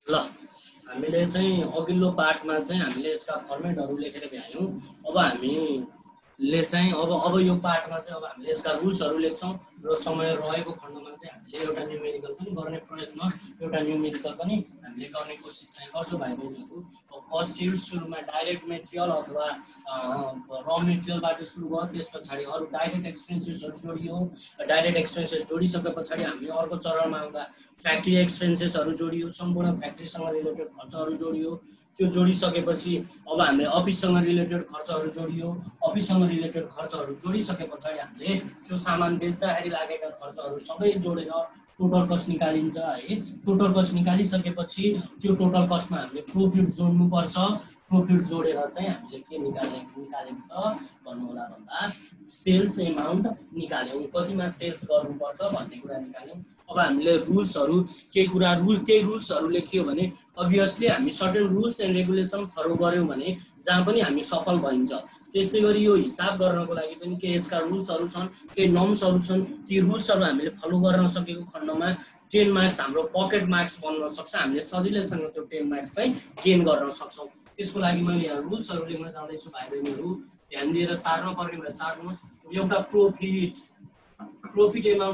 ल हामीले चाहिँ अघिल्लो पार्टमा चाहिँ हामीले यसका फर्मेटहरू लेखेर भ्यायौँ। अब हामीले चाहिँ अब यो पार्टमा चाहिँ अब हामीले यसका रुल्सहरू लेख्छौँ र समय रहेको खण्डमा चाहिँ हामीले एउटा न्युमेरिकल पनि गर्ने प्रयत्न, एउटा न्युमेरिकल पनि हामीले गर्ने कोसिस चाहिँ गर्छौँ भाइ बहिनीहरू। फर्स्ट सुरुमा डाइरेक्ट मेटेरियल अथवा र मेटेरियलबाट सुरु भयो, त्यस पछाडि अरू डाइरेक्ट एक्सपेन्सेसहरू जोडियो। डाइरेक्ट एक्सपेन्सेस जोडिसके पछाडि हामी अर्को चरणमा आउँदा फ्याक्ट्री एक्सपेन्सेसहरू जोडियो, सम्पूर्ण फ्याक्ट्रीसँग रिलेटेड खर्चहरू जोडियो। त्यो जोडिसकेपछि अब हामीले अफिससँग रिलेटेड खर्चहरू जोडियो। अफिससँग रिलेटेड खर्चहरू जोडिसके पछाडि हामीले त्यो सामान बेच्दाखेरि लागेका खर्चहरू सबै जोडेर टोटल कस्ट निकालिन्छ है। टोटल कस्ट निकालिसकेपछि त्यो टोटल कस्टमा हामीले प्रोफिट जोड्नुपर्छ। प्रोफिट जोडेर चाहिँ हामीले के निकालेको त भन्नु होला भन्दा सेल्स एमाउन्ट निकाल्यौँ, कतिमा सेल्स गर्नुपर्छ भन्ने कुरा निकाल्यौँ। अब हामीले रुल्सहरू केही रुल्सहरू लेखियो भने अभियसली हामी certain rules and regulation follow गऱ्यौँ भने जहाँ पनि हामी सफल भइन्छ। त्यस्तै गरी यो हिसाब गर्नको लागि पनि केही यसका रुल्सहरू छन्, केही नर्म्सहरू छन्। ती रुल्सहरू हामीले फलो गर्न सकेको खण्डमा 10 मार्क्स हाम्रो पकेट मार्क्स बन्न सक्छ। हामीले सजिलैसँग त्यो 10 मार्क्स चाहिँ गेन गर्न सक्छौँ। त्यसको लागि मैले यहाँ रुल्सहरू लेख्न चाहँदैछु भाइ बहिनीहरू, ध्यान दिएर सार्न पर्ने भएर सार्नुहोस्। एउटा प्रॉफिट एमाउन्ट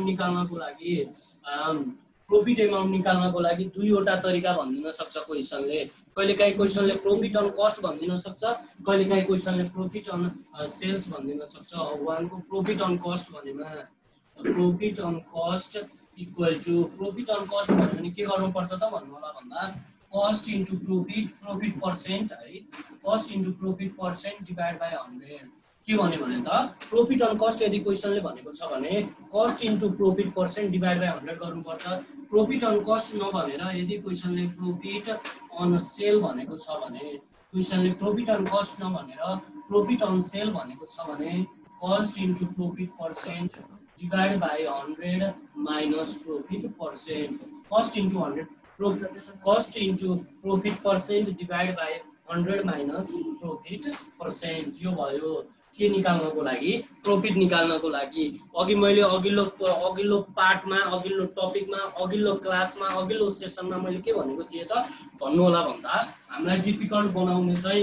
निकाल्नको लागि दुईवटा तरिका भनिदिन सक्छ क्वेसनले। कहिलेकाहीँ क्वेसनले प्रॉफिट अन कस्ट भनिदिन सक्छ, कहिलेकाहीँ क्वेसनले प्रॉफिट अन सेल्स भनिदिन सक्छ। वानको प्रॉफिट अन कस्ट भनेमा profit on cost equal to profit on cost भन्यो भने के गर्नुपर्छ त भन्नु होला भन्दा कस्ट इन्टु प्रॉफिट पर्सेन्ट है, cost into profit percent divide by 100। के भन्यो भने त प्रॉफिट अन कस्ट यदि क्वेसनले भनेको छ भने cost into profit percent divide by 100 गर्नुपर्छ। प्रॉफिट अन कस्ट नभनेर यदि क्वेसनले प्रॉफिट अन सेल भनेको छ भने, क्वेसनले प्रॉफिट अन कस्ट नभनेर प्रॉफिट अन सेल भनेको छ भने cost into profit percent divide by 100 minus profit percent. Cost into profit percent divide by 100 minus profit percent. यो भयो के निकाल्नको लागि, प्रॉफिट निकाल्नको लागि। अघि मैले अघिल्लो पार्टमा, अघिल्लो टपिकमा, अघिल्लो क्लासमा, अघिल्लो सेसनमा मैले के भनेको थिएँ त भन्नु होला भन्दा हामीलाई डिफिकल्ट बनाउने चाहिँ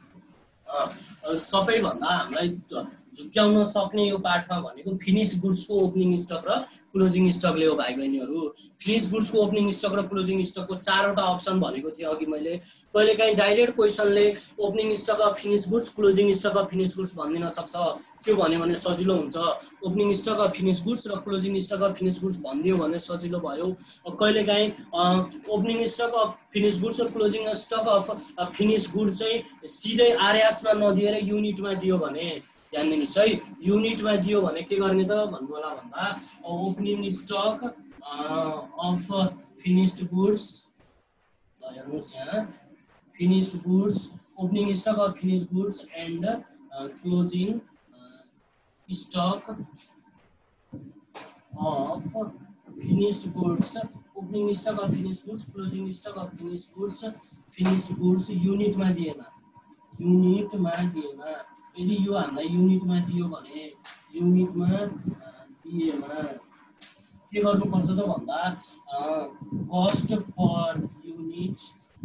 सबैभन्दा हामीलाई झुक्क्याउन सक्ने यो पार्टमा भनेको फिनिश गुड्सको ओपनिङ स्टक र क्लोजिङ स्टकले हो भाइ बहिनीहरू। फिनिश गुड्सको ओपनिङ स्टक र क्लोजिङ स्टकको 4वटा अप्सन भनेको थिएँ अघि मैले। कहिलेकाहीँ डाइरेक्ट क्वेसनले opening stock of finish goods, closing stock of finish goods भनिदिन सक्छ। त्यो भन्यो भने सजिलो हुन्छ। Opening stock of finish goods र closing stock of finish goods भनिदियो भने सजिलो भयो। कहिलेकाहीँ opening stock of finish goods र closing stock of finish goods चाहिँ सिधै आरएसमा नदिएर युनिटमा दियो भने, ध्यान दिनुहोस् है, युनिटमा दियो भने के गर्ने त भन्नु होला भन्दा opening stock of finished goods, हेर्नुहोस् यहाँ finished goods, opening stock of finished goods and closing stock of finished goods, opening stock of finished goods, closing stock of finished goods युनिटमा दिएमा यदि यो हामीलाई युनिटमा दियो भने युनिटमा दिएमा के गर्नुपर्छ त भन्दा cost per unit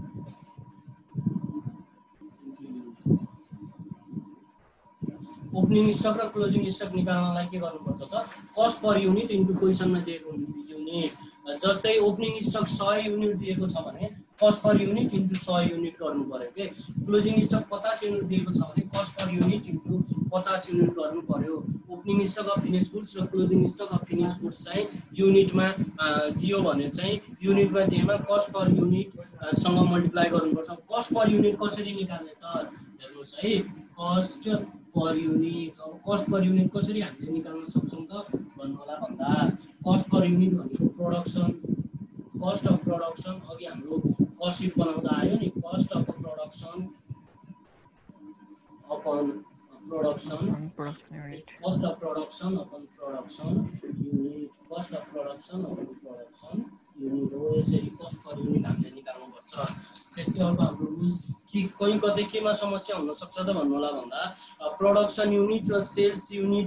opening stock र क्लोजिङ स्टक निकाल्नलाई के गर्नुपर्छ त कस्ट पर युनिट इन्टु क्वेसनमा दिएको युनिट। जस्तै ओपनिङ स्टक 100 युनिट दिएको छ भने cost per unit into 100 unit गर्नु पर्यो के। क्लोजिङ स्टक 50 युनिट दिएको छ भने cost per unit into 50 unit गर्नु पर्यो। Opening stock of finish goods र closing stock of finish goods चाहिँ युनिटमा दियो भने चाहिँ युनिटमा दिएमा कस्ट पर युनिट सँग मल्टिप्लाई गर्नुपर्छ। कस्ट पर युनिट कसरी निकाल्ने त हेर्नुहोस् है, कस्ट पर युनिट। अब कस्ट पर युनिट कसरी हामीले निकाल्न सक्छौँ त भन्नु होला भन्दा कस्ट पर युनिट भनेको प्रोडक्सन, कस्ट अफ प्रोडक्सन, अघि हाम्रो कस्ट सिट बनाउँदा आयो नि, cost of production upon production, cost of production upon production unit, cost of production upon production unit हो। यसरी कस्ट पर युनिट हामीले निकाल्नुपर्छ। त्यस्तै अर्को हाम्रो रुल्स कि कहीँ कतै केमा समस्या हुनसक्छ त भन्नु होला भन्दा प्रोडक्सन युनिट र सेल्स युनिट,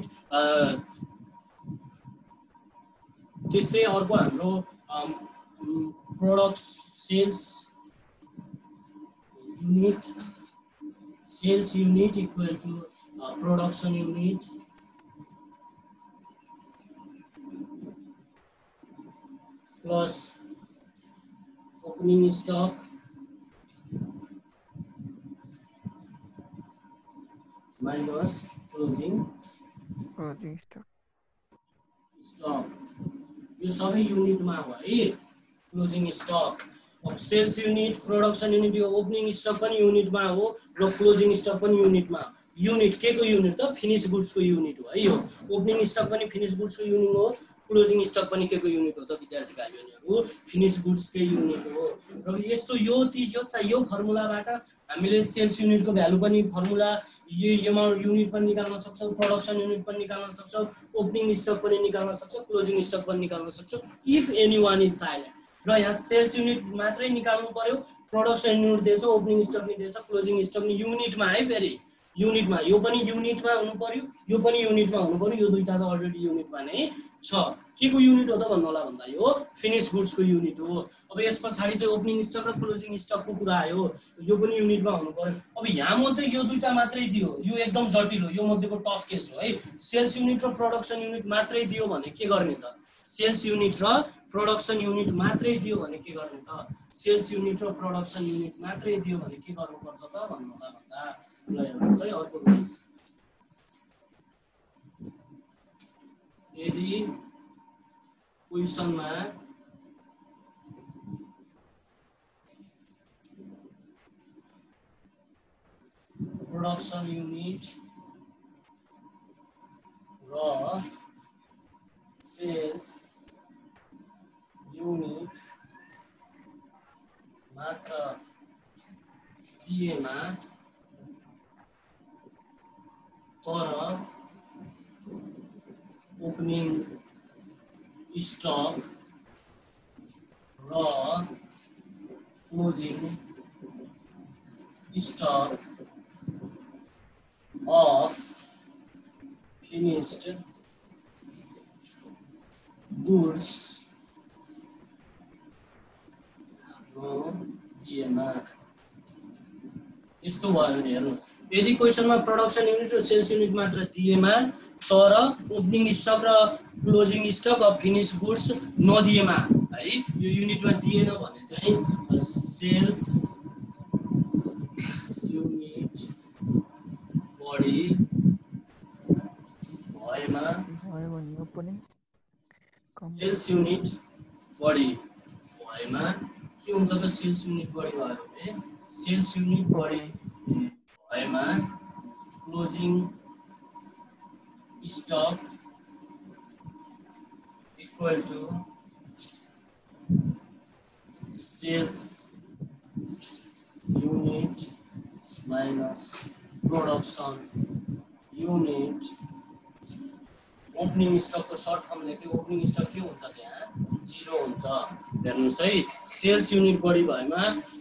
त्यस्तै अर्को हाम्रो product sales unit, sales unit equal to production unit plus opening stock minus closing stock. यो सबै युनिटमा हो है क्लोजिङ स्टक. अब सेल्स युनिट, प्रोडक्सन युनिट, यो ओपनिङ स्टक पनि युनिटमा हो र क्लोजिङ स्टक पनि युनिटमा. युनिट के को युनिट त? फिनिश गुड्सको युनिट हो है. यो ओपनिङ स्टक पनि फिनिश गुड्सको युनिट हो, क्लोजिङ स्टक पनि के को युनिट हो त विद्यार्थी भाइ बहिनीहरु? फिनिश गुड्सकै युनिट हो. र यस्तो यो फर्मुलाबाट हामीले सेल्स युनिटको भ्यालु पनि फर्मुला यो युनिट पनि निकाल्न सक्छौं, प्रोडक्सन युनिट पनि निकाल्न सक्छौं, ओपनिङ स्टक पनि निकाल्न सक्छौं, क्लोजिङ स्टक पनि निकाल्न सक्छौं if any one is silent. र यहाँ सेल्स युनिट मात्रै निकाल्नु पर्यो, प्रोडक्सन युनिट दिएछ, ओपनिङ स्टक नि दिएछ, क्लोजिङ स्टक नि युनिटमा है. फेरि युनिटमा यो पनि युनिटमा हुनु पर्यो, यो पनि युनिटमा हुनु पर्यो. यो दुईटा त अलरेडी युनिटमा नै छ. के को युनिट हो त भन्नु होला भन्दा यो फिनिश गुड्सको युनिट हो. अब यस पछाडी चाहिँ ओपनिङ स्टक र क्लोजिङ स्टकको कुरा आयो, यो पनि युनिटमा हुनु पर्यो. अब यहाँ मध्ये यो दुईटा मात्रै दियो, यो एकदम जटिल हो, यो मध्येको टफ केस हो है. सेल्स युनिट र प्रोडक्सन युनिट मात्रै दियो भने के गर्ने त? सेल्स युनिट र प्रोडक्सन युनिट मात्रै दियो भने के गर्ने त? सेल्स युनिट र प्रोडक्सन युनिट मात्रै दियो भने के गर्नुपर्छ त भन्नु होला भन्दा ल हेर्नुस् है अर्को पेज. यदि क्वेशनमा प्रोडक्सन युनिट र सेल्स युनिट मात्र दिएमा तर ओपनिङ स्टक र closing stock of finished goods दिएमा. यस्तो भयो भने हेर्नुहोस्, यदि क्वेशनमा प्रोडक्सन युनिट र सेल्स युनिट मात्र दिएमा तर ओपनिङ स्टक र closing stock of finish goods नदिएमा है, यो युनिटमा दिएन भने चाहिँ सेल्स युनिट बढी भएमा सेल्स युनिट बढी भएमा के हुन्छ त? सेल्स युनिट बढी भयो भने सेल्स युनिट बढी भएमा closing stock equal to sales unit minus production unit. Opening स्टकको सर्ट फर्म लेख्यो, ओपनिङ स्टक के हुन्छ त्यहाँ? 0 हुन्छ. हेर्नुस् है, सेल्स युनिट बढी भएमा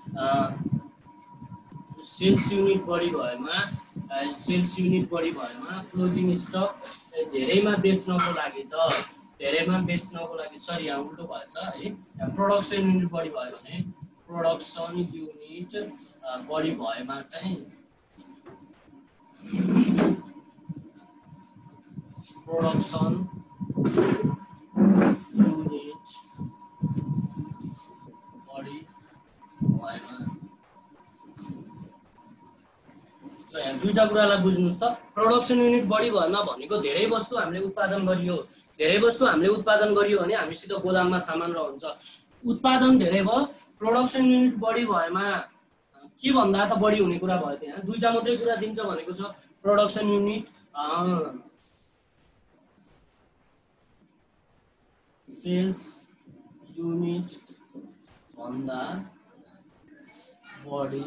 क्लोजिङ स्टक धेरैमा बेच्नको लागि सरी यहाँ उल्टो भएछ है. प्रोडक्सन युनिट बढी भयो भने प्रोडक्सन युनिट बढी भएमा चाहिँ प्रोडक्सन युनिट बढी भएमा. यहाँ दुईटा कुरालाई बुझ्नुस् त. प्रोडक्सन युनिट बढी भएमा भनेको धेरै वस्तु हामीले उत्पादन गरियो भने हामीसित गोदाममा सामान रहन्छ. उत्पादन धेरै भयो, प्रोडक्सन युनिट बढी भएमा के भन्दा त बढी हुने कुरा भयो. त्यहाँ दुईटा मात्रै कुरा दिन्छ भनेको छ. प्रोडक्सन युनिट सेल्स युनिट भन्दा बढी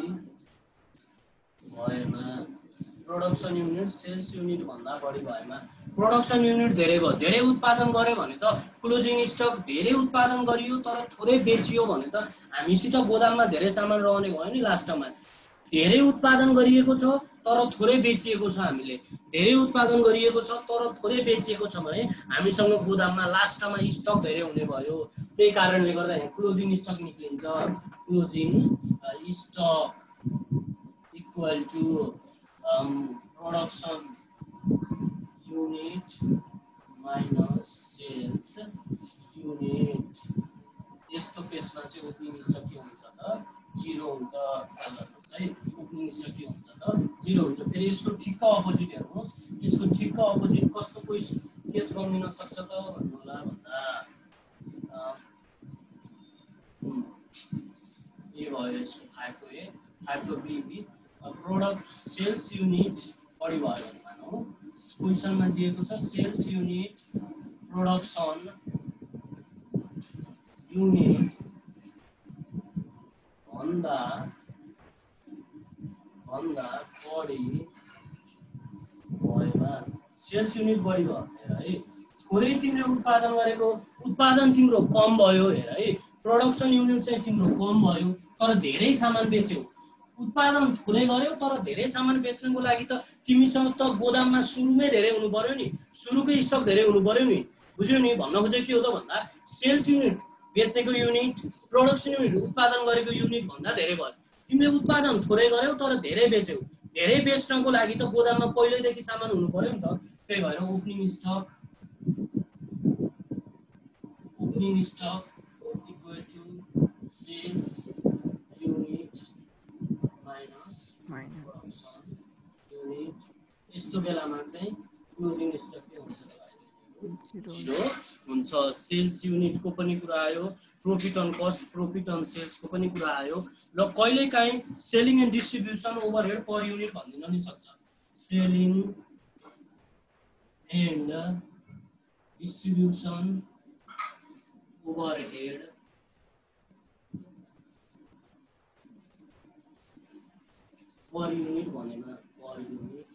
भएमा, प्रोडक्सन युनिट सेल्स युनिट भन्दा बढी भएमा. प्रोडक्सन युनिट धेरै भयो, धेरै उत्पादन गर्यो भने त क्लोजिङ स्टक धेरै उत्पादन गरियो तर थोरै बेचियो भने त हामीसित गोदाममा धेरै सामान रहने भयो नि. लास्टमा धेरै उत्पादन गरिएको छ तर थोरै बेचिएको छ, हामीले धेरै उत्पादन गरिएको छ तर थोरै बेचिएको छ भने हामीसँग गोदाममा लास्टमा स्टक धेरै हुने भयो. त्यही कारणले गर्दा यहाँ क्लोजिङ स्टक निक्लिन्छ. Closing stock equal to production unit minus sales unit. यस्तो केसमा चाहिँ ओपनिङ स्टक के हुन्छ त 0 हुन्छ। चाहिँ ओपनिङ स्टक के हुन्छ त 0 हुन्छ। फेरि यसको ठिक्क अपोजिट हेर्नुहोस्, यसको ठिक्क अपोजिट कस्तो केस बनिन सक्छ त भन्नु होला भन्दा ए भयो यसको 5 को ए 5 को बी प्रोडक्ट सेल्स युनिट बढी भयो भने मानौँ क्वेसनमा दिएको छ सेल्स युनिट प्रोडक्सन युनिट भन्दा बढी भएमा सेल्स युनिट बढी भयो हेर है। थोरै तिमीले उत्पादन गरेको उत्पादन तिम्रो कम भयो हेर है। प्रोडक्सन युनिट चाहिँ तिम्रो कम भयो तर धेरै सामान बेच्यौ। उत्पादन थोरै गर्यौ तर धेरै सामान बेच्नुको लागि त तिमीसँग त गोदाममा सुरुमै धेरै हुनु पर्यो नि, सुरुकै स्टक धेरै हुनु पर्यो नि। बुझ्यौ नि? भन्न खोजेको के हो त भन्दा सेल्स युनिट बेचेको युनिट प्रोडक्सन युनिट उत्पादन गरेको युनिट भन्दा धेरै भयो। तिमीले उत्पादन थोरै गर्यौ तर धेरै बेच्यौ। धेरै बेच्नको लागि त गोदाममा पहिल्यैदेखि सामान हुनु पर्यो नि त। त्यही भएर opening stock equal to sales unit minus production unit. यस्तो बेलामा चाहिँ क्लोजिङ स्टक के हुन्छ त 0 हुन्छ। सेल्स युनिटको पनि कुरा आयो, profit on cost profit on सेल्सको पनि कुरा आयो र कहिलेकाहीँ selling and distribution overhead per unit भनिदिन नि सक्छ। Selling and distribution overhead per unit भनेमा पर युनिट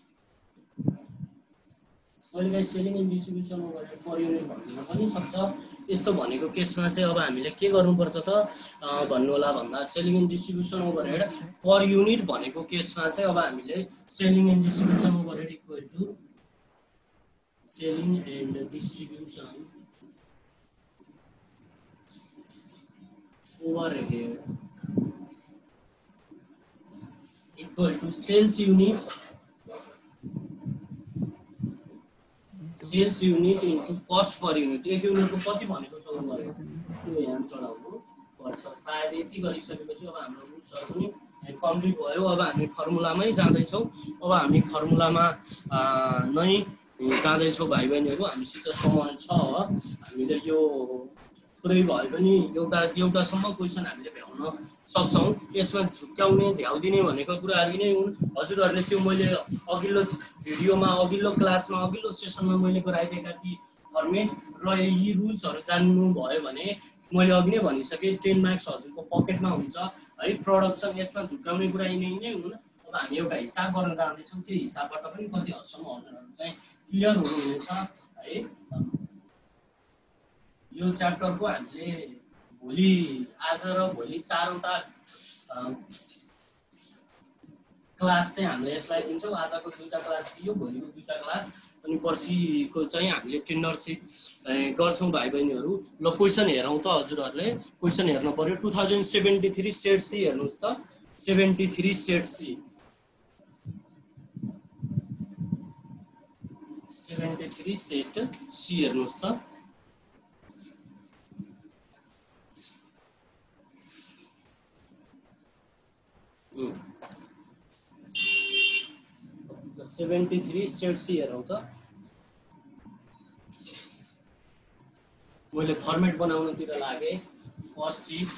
कहिलेकाहीँ selling and distribution overhead per unit भनिदिन पनि सक्छ। यस्तो भनेको केसमा चाहिँ अब हामीले के गर्नुपर्छ त भन्नु होला भन्दा selling and distribution overhead per unit भनेको केसमा चाहिँ अब हामीले selling and distribution overhead equal to selling and distribution overhead equal to sales unit into cost per unit. एक युनिटको कति भनेको छ गरेको त्यो यहाँ चढाउनु पर्छ। सायद यति गरिसकेपछि अब हाम्रो रुल्सहरू पनि कम्प्लिट भयो। अब हामी फर्मुलामै जाँदैछौँ। अब हामी फर्मुलामा नै जाँदैछौँ भाइ बहिनीहरू। हामीसित समय छ, हामीले यो पुरै भए पनि एउटासम्म क्वेसन हामीले भ्याउन सक्छौँ। यसमा झुक्क्याउने झ्याउदिने भनेको कुराहरू नै हुन्। हजुरहरूले त्यो मैले अघिल्लो भिडियोमा अघिल्लो क्लासमा अघिल्लो सेसनमा मैले गराइदिएका ती फर्मेट र यी रुल्सहरू जान्नुभयो भने मैले अघि नै भनिसकेँ 10 मार्क्स हजुरको पकेटमा हुन्छ है। प्रोडक्सन यसमा झुक्क्याउने कुरा यिनै हुन्। अब हामी एउटा हिसाब गर्न जाँदैछौँ। त्यो हिसाबबाट पनि कति हदसम्म हजुरहरू चाहिँ क्लियर हुनुहुनेछ है। यो च्याप्टरको हामीले भोलि आज र भोलि 4वटा क्लास चाहिँ हामीले यसलाई दिन्छौँ। आजको 2टा क्लास दियो, भोलिको 2टा क्लास अनि पर्सिको चाहिँ हामीले टेन्डर सिट गर्छौँ भाइ बहिनीहरू। ल क्वेसन हेरौँ त हजुरहरूले। क्वेसन हेर्न पर्यो। 2073 सेट सी हेर्नुहोस् त। 73 सेट सी 73 सेट सी हेर्नुहोस् त। The 73 सेट सी हेरौँ त। मैले फर्मेट बनाउनतिर लागे cost sheet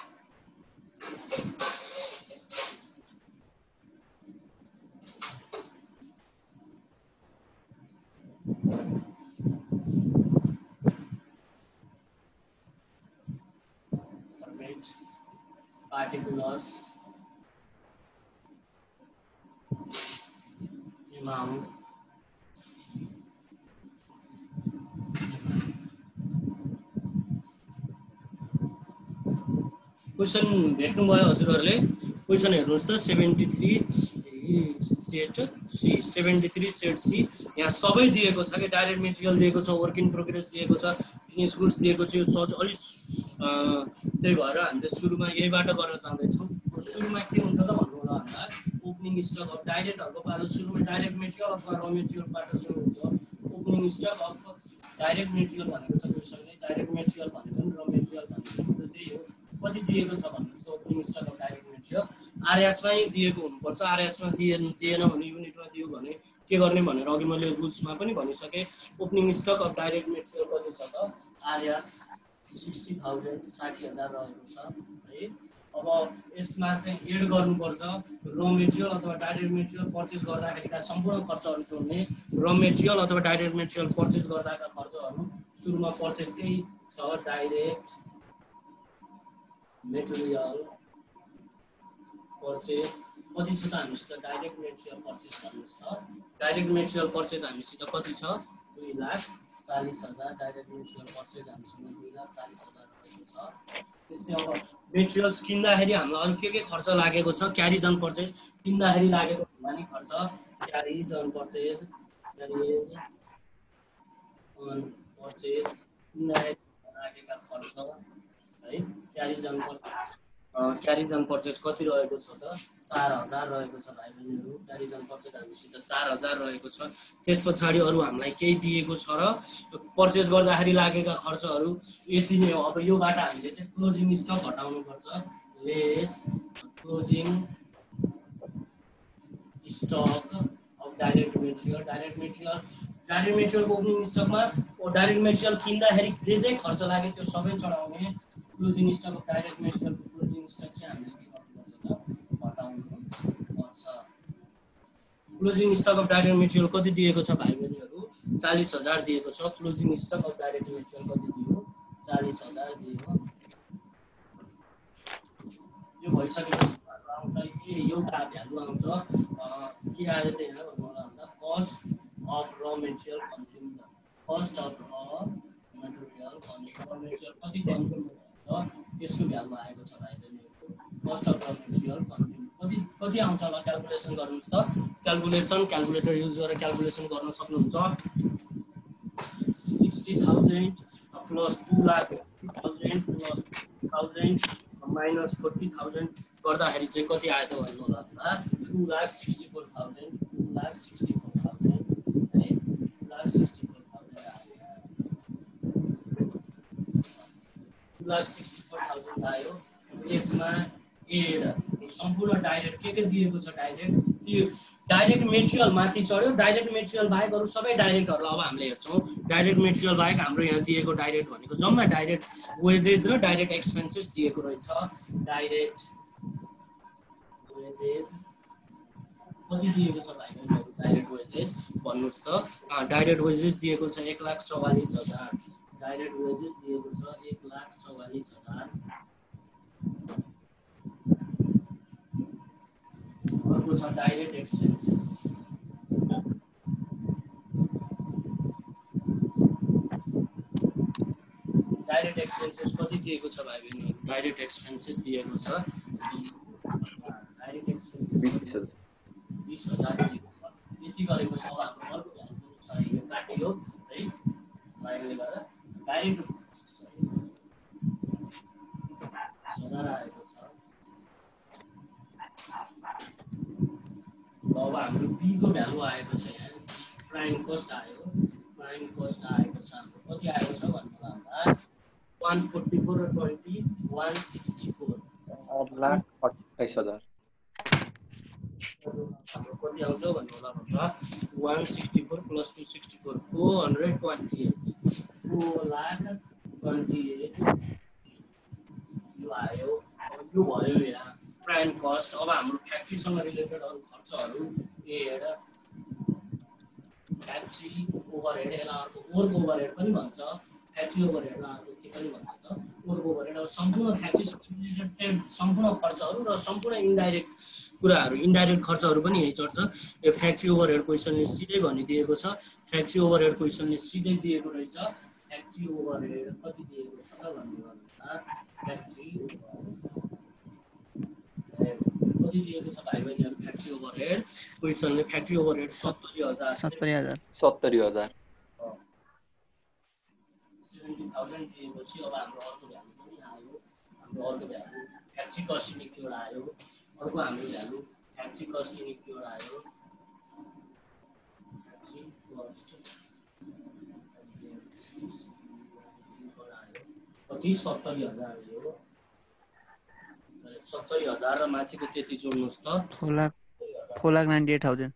format particulars amount question भेट्नुभयो हजुरहरूले। क्वेसन हेर्नुहोस् त 73 सेट सी 73 सेट सी। यहाँ सबै दिएको छ कि डाइरेक्ट मेटेरियल दिएको छ, वर्क इन प्रोग्रेस दिएको छ, फिनिस गुड्स दिएको छ। यो सज अलिक त्यही भएर हामीले सुरुमा यहीबाट गर्न जाँदैछौँ। सुरुमा के हुन्छ त भन्नु होला भन्दा ओपनिङ स्टक अफ डाइरेक्टहरुको पालो सुरुमा डाइरेक्ट मेटेरियल अथवा र मेटेरियलबाट सुरु हुन्छ opening stock of direct material भनेको छ क्वेसनले डाइरेक्ट मेटेरियल भनेको नि र मेटेरियल भनेको त्यही हो कति दिएको छ भन्नुस् त opening stock of direct material आरएसमै दिएको हुनुपर्छ आरएसमा दिएन भने युनिटमा दियो भने के गर्ने भनेर अघि मैले रुल्समा पनि भनिसके opening stock of direct material कति छ त आरएस 60,000 60,000 रहेको छ है अब यसमा चाहिँ एड गर्नुपर्छ र मेटेरियल अथवा डाइरेक्ट मेटेरियल पर्चेज गर्दाखेरिका सम्पूर्ण खर्चहरू जोड्ने र मेटेरियल अथवा डाइरेक्ट मेटेरियल पर्चेज गर्दाका खर्चहरू सुरुमा पर्चेजकै छ डाइरेक्ट मेटेरियल पर्चेज कति छ त हामीसित डाइरेक्ट मेटेरियल पर्चेज गर्नुस् त डाइरेक्ट मेटेरियल पर्चेज हामीसित कति छ 2,40,000 डाइरेक्ट मेटेरियल पर्चेज हामीसित 2,40,000 रहेको छ त्यस्तै अब मेटेरियल्स किन्दाखेरि हामीलाई अरु के खर्च लागेको छ क्यारिज अन पर्चेज किन्दाखेरि लागेको भन्दा खर्च क्यारिज अन पर्चेज किन्दाखेरि लागेका खर्च है क्यारिज अन पर्चेज कति रहेको छ त 4,000 रहेको छ भाइ बहिनीहरु क्यारिज अन पर्चेज हामीसित 4,000 रहेको छ त्यसपछि अरु हामीलाई केही दिएको छ र पर्चेज गर्दाखेरि लागेका खर्चहरू यति नै हो अब योबाट हामीले चाहिँ क्लोजिङ स्टक घटाउनु पर्छ less closing stock of direct मेटेरियलको ओपनिङ स्टकमा डाइरेक्ट मेटेरियल किन्दाखेरि जे खर्च लाग्यो त्यो सबै चढाउने क्लोजिङ स्टक अफ डाइरेक्ट मेटेरियलको क्लोजिङ स्टक चाहिँ हामीले के गर्नुपर्छ त घटाउनु पर्छ closing stock of direct material कति दिएको छ भाइ बहिनीहरु 40,000 दिएको छ closing stock of direct material कति दियो 40,000 दिएको यो भइसकेपछि आउँछ एउटा भ्यालु आउँछ के आयो त यहाँ भन्नु होला भन्दा cost of raw material consume cost of raw material कति कन्ज्युम त्यसको भ्यालु आएको छ भाइ बहिनीहरु cost of raw material consume कति आउँछ होला क्याल्कुलेसन गर्नुस् त क्याल्कुलेटर युज गरेर क्याल्कुलेसन गर्न सक्नुहुन्छ 60,000 प्लस 2,50,000 प्लस 2,000 माइनस 40,000 गर्दाखेरि चाहिँ कति आयो त भन्नु होला त 2,64,000 आयो यसमा एड सम्पूर्ण डाइरेक्ट के दिएको छ डाइरेक्ट त्यो डाइरेक्ट मेटेरियल माथि चढ्यो डाइरेक्ट मेटेरियल बाहेक अरु सबै डाइरेक्टहरुलाई अब हामीले हेर्छौं डाइरेक्ट मेटेरियल बाहेक हाम्रो यहाँ दिएको डाइरेक्ट भनेको जम्मा डाइरेक्ट वेजेस र डाइरेक्ट एक्सपेन्सेस दिएको रहेछ डाइरेक्ट वेजेस कति दिएको छ भाइ बहिनीहरु डाइरेक्ट वेजेस भन्नुस् त डाइरेक्ट वेजेस दिएको छ 1,44,000 डाइरेक्ट वेजेस दिएको छ 1,44,000 अर्को छ डाइरेक्ट एक्सपेन्सेस डाइरेक्ट एक्सपेन्सेस कति दिएको छ भाइ बहिनीहरु डाइरेक्ट एक्सपेन्सेस दिएको छ डाइरेक्ट एक्सपेन्सेस 20,000 यति गरेको छ अब हाम्रो अर्को भ्यालु छ यो काटियो है लाइनले गर्दा डाइरेक्ट 20,000 आएको छ अब हाम्रो बी को भ्यालु आएको छ यहाँ प्राइम कस्ट आएको छ हाम्रो कति आएको छ भन्नु होला 144 र 20 164 8,28,000 हाम्रो कति आउँछ भन्नु होला भन्दा 164 प्लस 264 428 4,28,000 यो आयो यो भयो यहाँ प्राइम कस्ट अब हाम्रो फ्याक्ट्रीसँग रिलेटेड अरु खर्चहरु एड फ्याक्ट्री ओभरहेड यसलाई अर्को वर्क ओभरहेड पनि भन्छ फ्याक्ट्री ओभरहेडमा अर्को के पनि भन्छ त वर्क ओभरहेड अब सम्पूर्ण फ्याक्ट्रीसँग रिलेटेड सम्पूर्ण खर्चहरु र सम्पूर्ण इन्डाइरेक्ट कुराहरु इन्डाइरेक्ट खर्चहरु पनि यही चढ्छ यो फ्याक्ट्री ओभरहेड क्वेशनले सिधै भनिदिएको छ फ्याक्ट्री ओभरहेड क्वेशनले सिधै दिएको रहेछ फ्याक्ट्री ओभरहेड कति दिएको छ त भन्नु होला फ्याक्ट्री कति दिएको छ भाइ बहिनीहरु फ्याक्ट्री ओभरहेड क्वेशनले फ्याक्ट्री ओभरहेड 70,000 70,000 70,000 दिएपछि अब हाम्रो अर्को भ्यालु पनि आयो हाम्रो अर्को भ्यालु फ्याक्ट्री कस्ट युनिट एउटा आयो अर्को हाम्रो भ्यालु फ्याक्ट्री कस्ट युनिट एउटा आयो फ्याक्ट्री कस्ट कति 70,000 हो 70,000 र माथिको त्यति जोड्नुस् त 4,98,000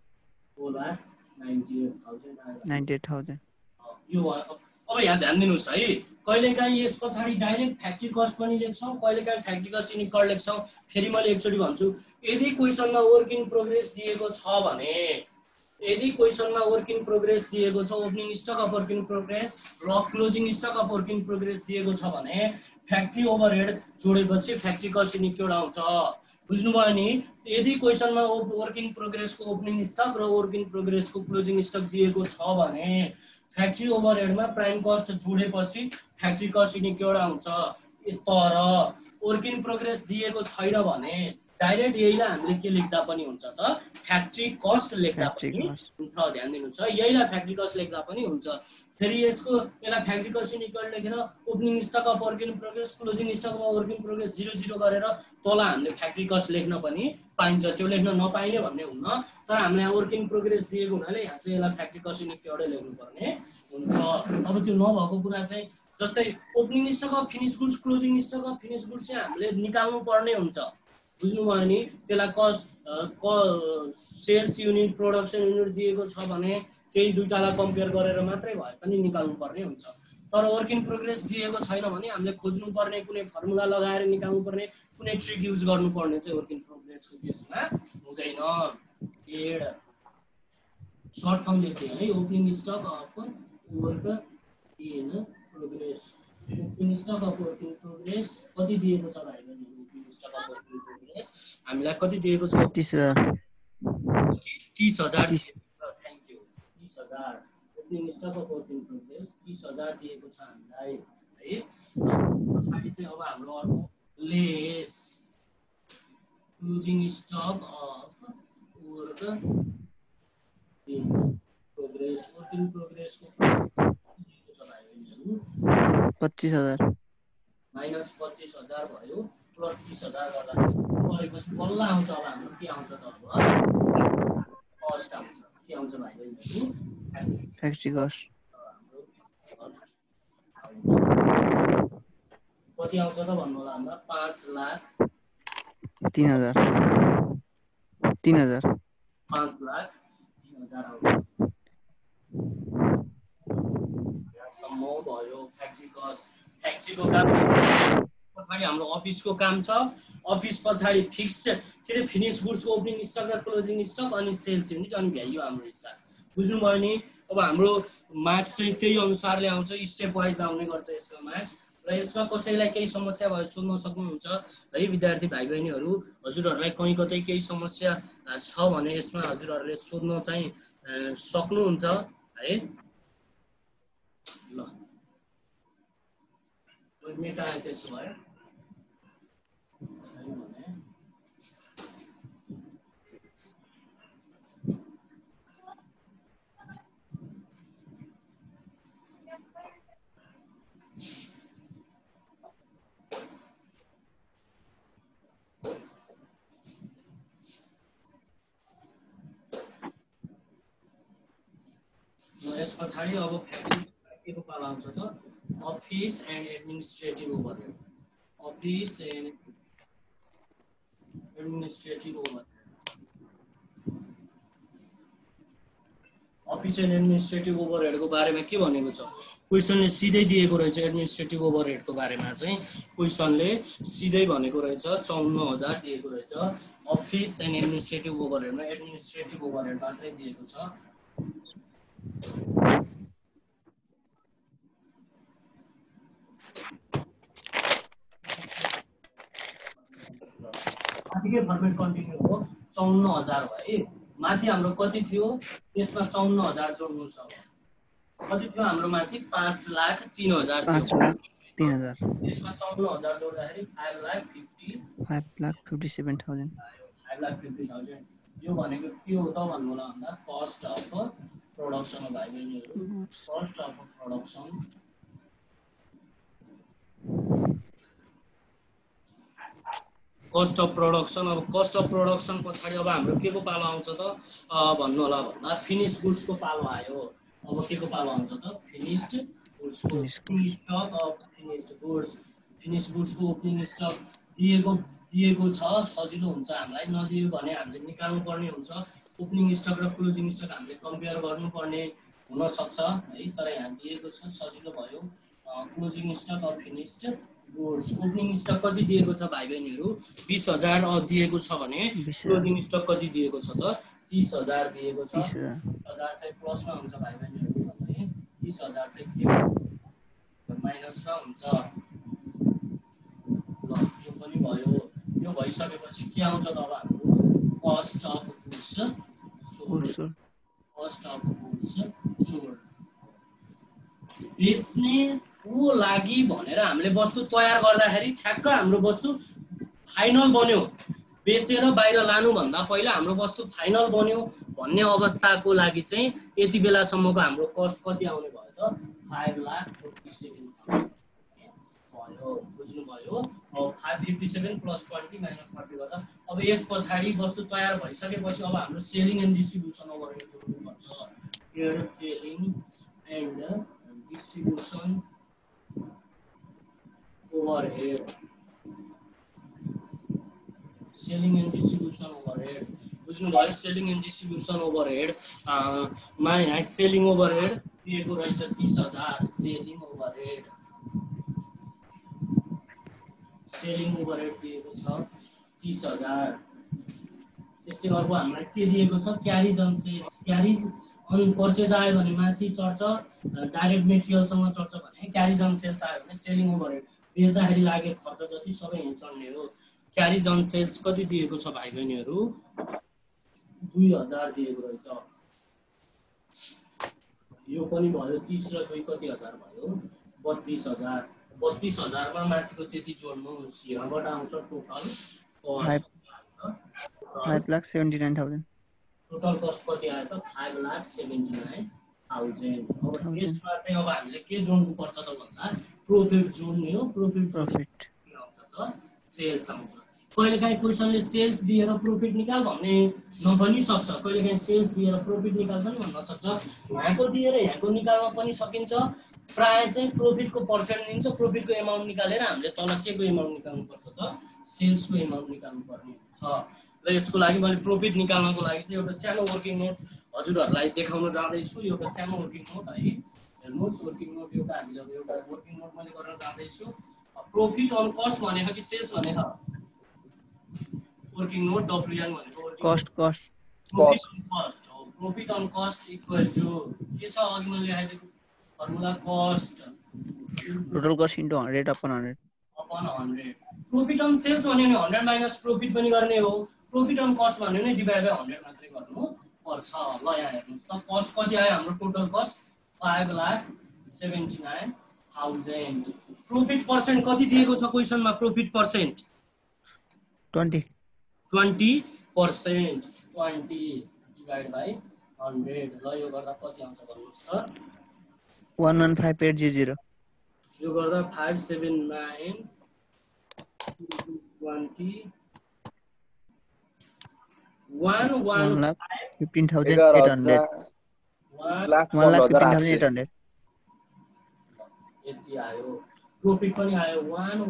4,98,000 यो अब यहाँ ध्यान दिनुस् है कहिलेकाहीँ यस पछाडि डाइरेक्ट फ्याक्ट्री कस्ट पनि लेख्छौँ कहिलेकाहीँ फ्याक्ट्री कस्ट युनिट कस्ट लेख्छौँ फेरि मैले एकचोटि भन्छु यदि क्वेसनमा वर्क इन प्रोग्रेस दिएको छ भने यदि क्वेसनमा वर्क इन प्रोग्रेस दिएको छ opening stock of work in progress र closing stock of work in progress दिएको छ भने फ्याक्ट्री ओभरहेड जोडेपछि फ्याक्ट्री कस्ट युनिट कोड आउँछ बुझ्नुभयो नि यदि क्वेसनमा वर्क इन प्रोग्रेसको ओपनिङ स्टक र वर्क इन प्रोग्रेसको क्लोजिङ स्टक दिएको छ भने फ्याक्ट्री ओभरहेडमा प्राइम कस्ट जोडेपछि फ्याक्ट्री कस्ट युनिट कोड आउँछ तर वर्क इन प्रोग्रेस दिएको छैन भने डाइरेक्ट यहीलाई हामीले के लेख्दा पनि हुन्छ त फ्याक्ट्री कस्ट लेख्दा पनि हुन्छ ध्यान दिनुस् है यहीलाई फ्याक्ट्री कस्ट लेख्दा पनि हुन्छ फेरि यसलाई फ्याक्ट्री कस्ट युनिट कोड लेखेर opening stock of work in progress closing stock of work in progress 00 गरेर तल हामीले फ्याक्ट्री कस्ट लेख्न पनि पाइन्छ त्यो लेख्न नपाइने भन्ने हुन्न तर हामीले यहाँ वर्क इन प्रोग्रेस दिएको हुनाले यहाँ चाहिँ यसलाई फ्याक्ट्री कस्ट युनिट कोडै लेख्नुपर्ने हुन्छ अब त्यो नभएको कुरा चाहिँ जस्तै opening stock of finish goods closing stock of finish goods चाहिँ हामीले निकाल्नु पर्ने हुन्छ बुझ्नुभयो नि त्यसलाई cost sales unit production unit दिएको छ भने त्यही दुईटालाई कम्पेयर गरेर मात्रै भए पनि निकाल्नु पर्ने हुन्छ तर वर्क इन प्रोग्रेस दिएको छैन भने हामीले खोज्नु पर्ने कुनै फर्मुला लगाएर निकाल्नु पर्ने कुनै ट्रिक युज गर्नु पर्ने चाहिँ वर्क इन प्रोग्रेसको केसमा हुँदैन एड सर्ट फर्म लेख्थे है opening stock of work in progress opening stock of work in progress कति दिएको छ भाइ हामीलाई कति दिएको छ 30,000 30,000 thank you 30,000 opening stock of work in progress 30,000 दिएको छ हामीलाई है पछाडि चाहिँ अब हाम्रो अर्को less closing stock of work in progress work in प्रोग्रेसको दिएको छ भाइहरुहरू 25,000 माइनस 25,000 भयो प्लस 30,000 गर्दा गरेपछि बल्ल आउँछ अब हाम्रो के आउँछ त अब कस्ट आउँछ के आउँछ भाइहरुहरू फ्याक्ट्री कस्ट हाम्रो कस्ट कति आउँछ त भन्नु होला हाम्रो 5,03,000 5,03,000 आउँछ यहाँसम्म भयो फ्याक्ट्री कस्ट फ्याक्ट्रीको काम पछाडि हाम्रो अफिसको काम छ अफिस पछाडि फिक्स के अरे फिनिश गुड्सको ओपनिङ स्टक र क्लोजिङ स्टक अनि सेल्स युनिट अनि भ्यालु हाम्रो हिसाब बुझ्नुभयो नि अब हाम्रो मार्क्स चाहिँ त्यही अनुसारले आउँछ स्टेप वाइज आउने गर्छ यसको मार्क्स र यसमा कसैलाई केही समस्या भयो सोध्न सक्नुहुन्छ है विद्यार्थी भाइ बहिनीहरू हजुरहरूलाई कहीँ कतै केही समस्या छ भने यसमा हजुरहरूले सोध्न चाहिँ सक्नुहुन्छ है ल मेटा त्यसो भयो यस पछाडि अब फ्याक्ट्री को पाला आउँछ त office and administrative overhead office and administrative overhead office and administrative ओभरहेडको बारेमा के भनेको छ क्वेसनले सिधै दिएको रहेछ एडमिनिस्ट्रेटिभ ओभरहेडको बारेमा चाहिँ क्वेसनले सिधै भनेको रहेछ 54,000 दिएको रहेछ अफिस एन्ड एडमिनिस्ट्रेटिभ ओभरहेडमा एडमिनिस्ट्रेटिभ ओभरहेड मात्रै दिएको छ माथिकै फर्मेट कन्टिन्यू हो 54,000 भयो माथि हाम्रो कति थियो त्यसमा 54,000 जोड्नु छ कति थियो हाम्रो माथि 5,03,000 थियो 5,03,000 त्यसमा 54,000 जोड्दाखेरि 5,57,000 5,50,000 यो भनेको के हो त भन्नु होला भन्दा कस्ट अफ प्रोडक्सन हो भाइ बहिनीहरू cost of production cost of production. अब कस्ट अफ प्रोडक्सन पछाडि अब हाम्रो के को पालो आउँछ त भन्नु होला भन्दा फिनिश गुड्सको पालो आयो। अब के को पालो आउँछ त फिनिश्ड गुड्सको। Finished opening stock of finished goods. Finish गुड्सको ओपनिङ स्टक दिएको छ, सजिलो हुन्छ हामीलाई। नदियो भने हामीले निकाल्नु पर्ने हुन्छ। ओपनिङ स्टक र क्लोजिङ स्टक हामीले कम्पेयर गर्नुपर्ने हुनसक्छ है, तर यहाँ दिएको छ सजिलो भयो। Closing stock of finished goods. Opening stock कति दिएको छ भाइ बहिनीहरू 20,000 दिएको छ भने 20,000 क्लोजिङ स्टक कति दिएको छ त 30,000 दिएको छ। 30,000 30,000 चाहिँ प्लसमा हुन्छ भाइ बहिनीहरू भने 30,000 चाहिँ के माइनसमा हुन्छ। ल यो पनि भयो। यो भइसकेपछि के आउँछ त अब हाम्रो cost of goods sold. Cost of goods sold बेच्नेको लागि भनेर हामीले वस्तु तयार गर्दाखेरि ठ्याक्क हाम्रो वस्तु फाइनल बन्यो। बेचेर बाहिर लानुभन्दा पहिला हाम्रो वस्तु फाइनल बन्यो भन्ने अवस्थाको लागि चाहिँ यति बेलासम्मको हाम्रो कस्ट कति आउने भयो त 5,47,000 भयो। बुझ्नुभयो? 557 प्लस 20 माइनस 30 गर्दा अब यस पछाडि वस्तु तयार भइसकेपछि अब हाम्रो सेलिङ एन्ड डिस्ट्रिब्युसन ओभरहेड जोड्नुपर्छ। Here selling and distribution overhead. Selling and distribution overhead बुझ्नुभयो? सेलिङ एन्ड डिस्ट्रिब्युसन ओभरहेड मा यहाँ सेलिङ ओभरहेड दिएको रहेछ 30,000। सेलिङ ओभरहेड दिएको छ 30,000। त्यस्तै अर्को हामीलाई के दिएको छ carriage on sales. Carriage on purchase आयो भने माथि चढ्छ, डाइरेक्ट मेटेरियलसँग चढ्छ भने क्यारिज अन सेल्स आयो भने सेलिङ ओभरहेड बेच्दाखेरि लागेको खर्च जति सबै यहाँ चढ्ने हो। क्यारिज अन सेल्स कति दिएको छ भाइ बहिनीहरू 2,000 दिएको रहेछ। यो पनि भयो 30 र 2 कति हजार भयो 32,000। 32,000 मा माथिको त्यति जोड्नुहोस्। यहाँबाट आउँछ टोटल कस्ट 5,79,000। टोटल कस्ट कति आयो त 5,79,000। अब यसमा चाहिँ अब हामीले के जोड्नु पर्छ त भन्दा प्रॉफिट जोड्ने हो। प्रॉफिट आउँछ त सेल्स आउँछ। कहिलेकाहीँ क्वेसनले सेल्स दिएर प्रॉफिट निकाल भन्ने नभनी सक्छ, कहिलेकाहीँ सेल्स दिएर प्रॉफिट निकाल पनि भन्न सक्छ। यहाँको दिएर यहाँको निकाल्न पनि सकिन्छ। प्राय चाहिँ प्रॉफिटको पर्सेन्ट दिन्छ, प्रॉफिटको एमाउन्ट निकालेर हामीले तल के को एमाउन्ट निकाल्नु पर्छ त सेल्सको एमाउन्ट निकाल्नु पर्ने छ। र यसको लागि मैले प्रॉफिट निकाल्नको लागि चाहिँ एउटा सानो वर्किङ नोट हजुरहरूलाई देखाउन जाँदैछु। एउटा सानो वर्किङ नोट है, हेर्नुहोस् वर्किङ नोट एउटा हामीले अब एउटा वर्किङ नोट मैले गर्न जाँदैछु। प्रॉफिट अन कस्ट भनेको कि सेल्स भनेको वर्किङ नोट डब्ल्युएन भनेको कस्ट हो। Profit on cost equal to के छ अघि मैले लेखाइदिएको formula cost total cost into 100 upon 100 upon 100। Profit on sales भन्यो भने 100 माइनस प्रॉफिट पनि गर्ने हो। प्रॉफिट अन कस्ट भन्यो भने डिभाइड बाइ 100 मात्रै गर्नु पर्छ। ल यहाँ हेर्नुस् त कस्ट कति आयो हाम्रो टोटल कस्ट 5,79,000। प्रॉफिट पर्सेन्ट कति दिएको छ क्वेशनमा प्रॉफिट पर्सेन्ट 20%। 20% 20 divide by 100। ल यो गर्दा कति आउँछ भन्नुस् त 115,800। यो गर्दा 579 20 1,15,800। 1,15,800 यति आयो। प्रॉफिट पनि आयो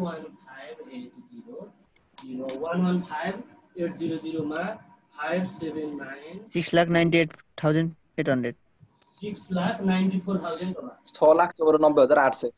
115,800 मा 579 6,98,800। 6,94,000 6,94,800।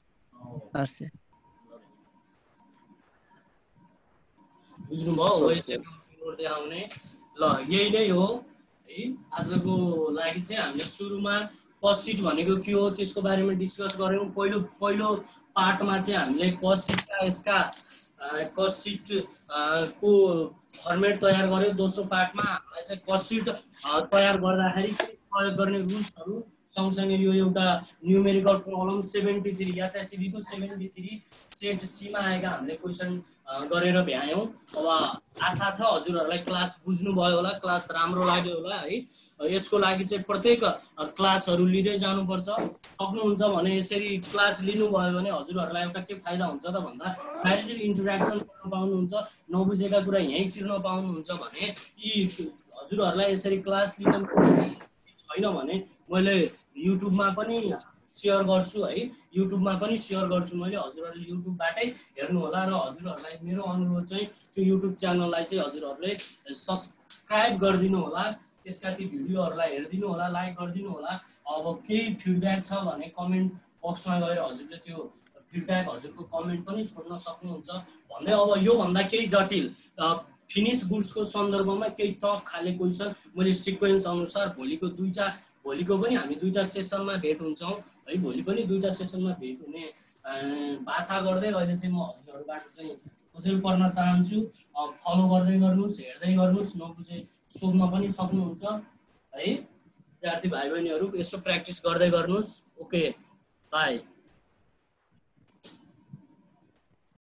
बुझ्नुभयो? आउने ल यही नै हो है। आजको लागि चाहिँ हामीले सुरुमा कस्ट सिट भनेको के हो त्यसको बारेमा डिस्कस गऱ्यौँ। पहिलो पार्टमा चाहिँ हामीले कस्ट सिटका यसका कस्ट सिट को फर्मेट तयार गर्यो। दोस्रो पार्टमा हामीलाई चाहिँ कस्ट सिट तयार गर्दाखेरि प्रयोग गर्ने रुल्सहरू सँगसँगै यो एउटा न्युमेरिकल प्रब्लम 73 एचएससीबी को 73 सेट सी मा आएका हामीले क्वेसन गरेर भ्यायौँ। अब आशा छ हजुरहरूलाई क्लास बुझ्नुभयो होला, क्लास राम्रो लाग्यो होला है। यसको लागि चाहिँ प्रत्येक क्लासहरू लिँदै जानुपर्छ। सक्नुहुन्छ भने यसरी क्लास लिनुभयो भने हजुरहरूलाई एउटा के फाइदा हुन्छ त भन्दा डाइरेक्टली इन्टरेक्सन गर्न पाउनुहुन्छ, नबुझेका कुरा यहीँ चिर्न पाउनुहुन्छ भने यी हजुरहरूलाई यसरी क्लास लिन छैन भने मैले युट्युबमा पनि सेयर गर्छु है, युट्युबमा पनि सेयर गर्छु मैले, हजुरहरूले युट्युबबाटै हेर्नु होला। र हजुरहरूलाई मेरो अनुरोध चाहिँ त्यो युट्युब च्यानललाई चाहिँ हजुरहरूले सब्सक्राइब गरिदिनु होला, त्यसका ती भिडियोहरूलाई हेरिदिनु होला, लाइक गरिदिनु होला। अब केही फिडब्याक छ भने कमेन्ट बक्समा गएर हजुरले त्यो फिडब्याक हजुरको कमेन्ट पनि छोड्न सक्नुहुन्छ। भन्दै अब योभन्दा केही जटिल फिनिस गुड्सको सन्दर्भमा केही टफ खाले क्वेसन मैले सिक्वेन्स अनुसार भोलिको पनि हामी 2टा सेसनमा भेट हुन्छौँ है, भोलि पनि 2टा सेसनमा भेट हुने बाछा गर्दै अहिले चाहिँ म हजुरहरूबाट चाहिँ अझै पढ्न चाहन्छु। फलो गर्दै गर्नुहोस्, हेर्दै गर्नुहोस्, नबुझे सोध्न पनि सक्नुहुन्छ है। विद्यार्थी भाइ बहिनीहरू यसो प्र्याक्टिस गर्दै गर्नुहोस्। Okay, by.